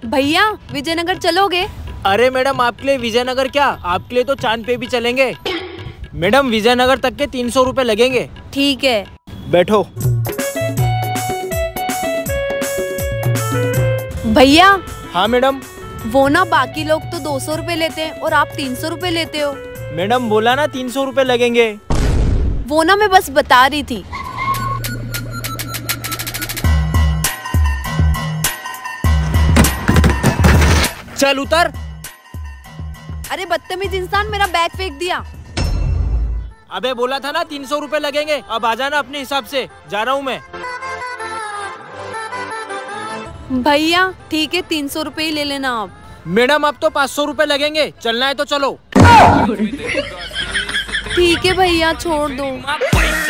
भैया विजयनगर चलोगे? अरे मैडम, आपके लिए विजयनगर क्या, आपके लिए तो चांद पे भी चलेंगे। मैडम विजयनगर तक के 300 रुपए लगेंगे। ठीक है। बैठो। भैया। हाँ मैडम। वो ना बाकी लोग तो 200 रुपए लेते हैं और आप 300 रुपए लेते हो। मैडम बोला ना 300 रुपए लगेंगे। वो ना मैं बस बता रही थी। चल उतर। अरे बदतमीज इंसान, मेरा बैग फेंक दिया। अबे बोला था ना 300 रुपए लगेंगे, अब आ जाना अपने हिसाब से, जा रहा हूँ मैं। भैया ठीक है, 300 रुपए ही ले लेना आप। मैडम अब तो 500 रुपए लगेंगे, चलना है तो चलो। ठीक है भैया, छोड़ दो।